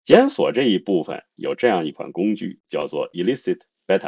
检索这一部分有这样一款工具叫做 Elicit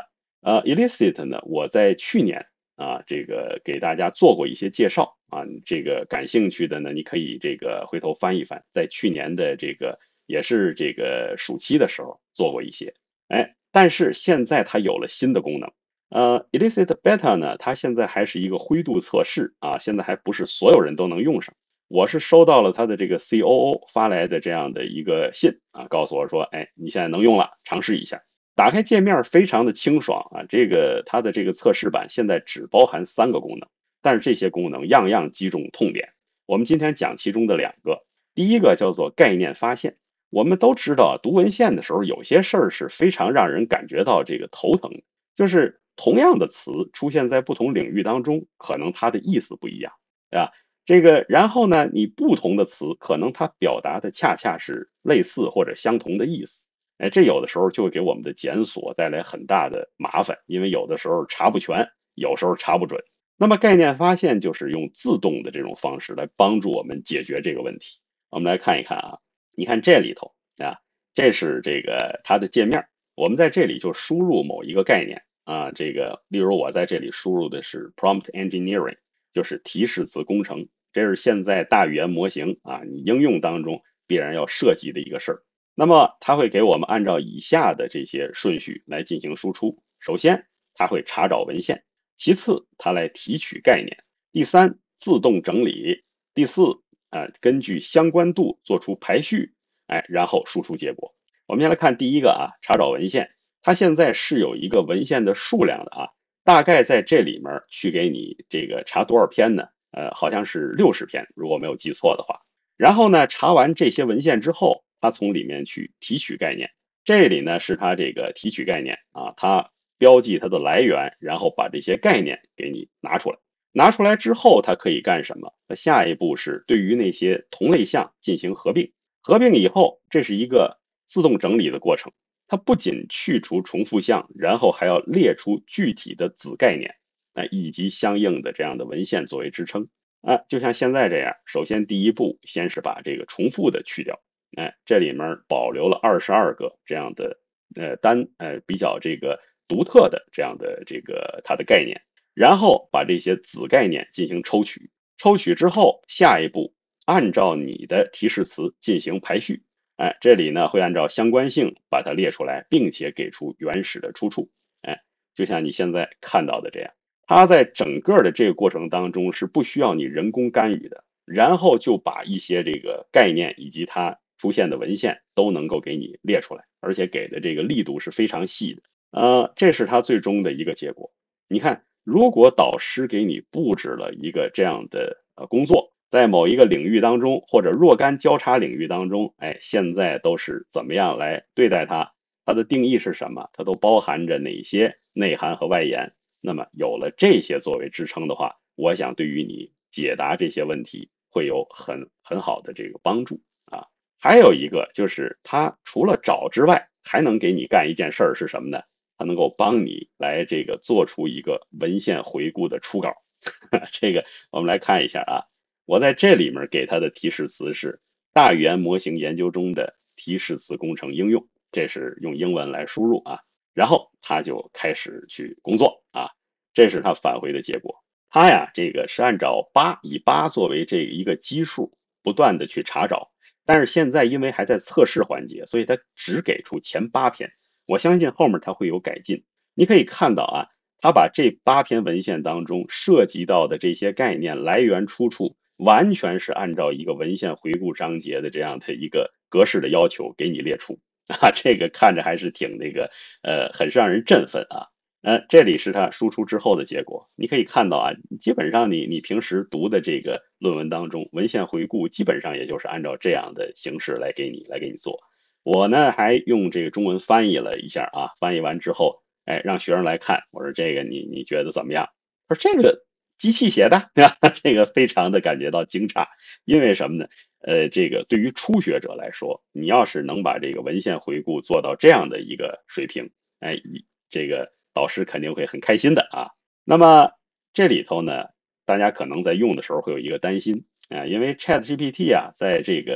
Beta。Elicit 呢，我在去年这个给大家做过一些介绍啊，这个感兴趣的呢，你可以这个回头翻一翻，在去年的这个也是这个暑期的时候做过一些。但是现在它有了新的功能。Elicit Beta 呢，它现在还是一个灰度测试啊，现在还不是所有人都能用上。我是收到了他的这个 COO 发来的这样的一个信啊，告诉我说，你现在能用了，尝试一下。打开界面非常的清爽啊，这个它的这个测试版现在只包含3个功能，但是这些功能样样击中痛点。我们今天讲其中的2个，第一个叫做概念发现。我们都知道，读文献的时候，有些事儿是非常让人感觉到这个头疼的，就是同样的词出现在不同领域当中，可能它的意思不一样，对吧？这个，然后呢，你不同的词可能它表达的恰恰是类似或者相同的意思。这有的时候就会给我们的检索带来很大的麻烦，因为有的时候查不全，有时候查不准。那么概念发现就是用自动的这种方式来帮助我们解决这个问题。我们来看一看啊，你看这里头啊，这是这个它的界面，我们在这里就输入某一个概念啊，这个例如我在这里输入的是 prompt engineering，就是提示词工程，这是现在大语言模型啊，你应用当中必然要涉及的一个事儿。那么它会给我们按照以下的这些顺序来进行输出。首先，它会查找文献；其次，它来提取概念；第三，自动整理；第四，根据相关度做出排序，然后输出结果。我们先来看第一个啊，查找文献。它现在是有一个文献的数量的啊，大概在这里面去给你这个查多少篇呢？好像是60篇，如果没有记错的话。然后呢，查完这些文献之后，它从里面去提取概念。这里呢是它这个提取概念啊，它标记它的来源，然后把这些概念给你拿出来。拿出来之后，它可以干什么？那下一步是对于那些同类项进行合并。合并以后，这是一个自动整理的过程。它不仅去除重复项，然后还要列出具体的子概念，以及相应的这样的文献作为支撑。就像现在这样，首先第一步先是把这个重复的去掉，这里面保留了22个这样的比较这个独特的这样的这个它的概念，然后把这些子概念进行抽取，抽取之后，下一步按照你的提示词进行排序，这里呢会按照相关性把它列出来，并且给出原始的出处，就像你现在看到的这样。它在整个的这个过程当中是不需要你人工干预的，然后就把一些这个概念以及它出现的文献都能够给你列出来，而且给的这个力度是非常细的。这是它最终的一个结果。你看，如果导师给你布置了一个这样的工作，在某一个领域当中或者若干交叉领域当中，现在都是怎么样来对待它？它的定义是什么？它都包含着哪些内涵和外延？那么有了这些作为支撑的话，我想对于你解答这些问题会有很好的这个帮助啊。还有一个就是它除了找之外，还能给你干一件事儿是什么呢？它能够帮你来这个做出一个文献回顾的初稿。这个我们来看一下啊，我在这里面给它的提示词是大语言模型研究中的提示词工程应用，这是用英文来输入啊。然后他就开始去工作啊，这是他返回的结果。他呀，这个是按照以8作为这一个基数，不断的去查找。但是现在因为还在测试环节，所以他只给出前8篇。我相信后面他会有改进。你可以看到啊，他把这8篇文献当中涉及到的这些概念来源出处，完全是按照一个文献回顾章节的这样的一个格式的要求给你列出。这个看着还是挺那个，很是让人振奋啊。这里是它输出之后的结果，你可以看到啊，基本上你平时读的这个论文当中，文献回顾基本上也就是按照这样的形式来给你做。我呢还用这个中文翻译了一下啊，翻译完之后，让学生来看，我说这个你觉得怎么样？他说这个机器写的，这个非常的感觉到惊诧，因为什么呢？这个对于初学者来说，你要是能把这个文献回顾做到这样的一个水平，这个导师肯定会很开心的啊。那么这里头呢，大家可能在用的时候会有一个担心啊，因为 ChatGPT 啊，在这个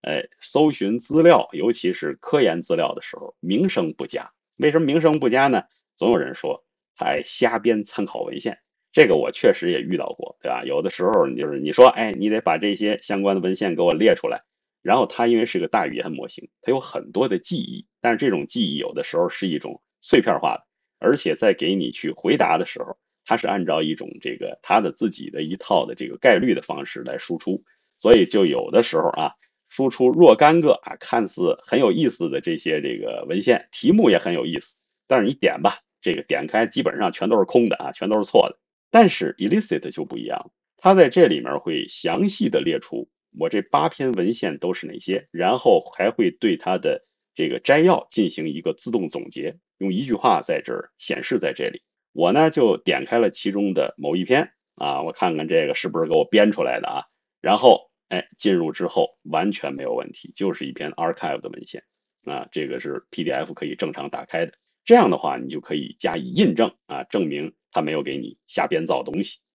搜寻资料，尤其是科研资料的时候，名声不佳。为什么名声不佳呢？总有人说他爱瞎编参考文献，这个我确实也遇到过，对吧？有的时候就是你说，你得把这些相关的文献给我列出来，然后它因为是个大语言模型，它有很多的记忆，但是这种记忆有的时候是一种碎片化的，而且在给你去回答的时候，它是按照一种它的自己的一套的这个概率的方式来输出，所以就有的时候输出若干个看似很有意思的这个文献，题目也很有意思，但是你点吧，这个点开基本上全都是空的全都是错的。但是 Elicit 就不一样，它在这里面会详细的列出我这8篇文献都是哪些，然后还会对它的这个摘要进行一个自动总结，用一句话在这儿显示在这里。我呢就点开了其中的某一篇我看看这个是不是给我编出来的然后进入之后完全没有问题，就是一篇 archive 的文献这个是 PDF 可以正常打开的。这样的话，你就可以加以印证证明他没有给你瞎编造东西。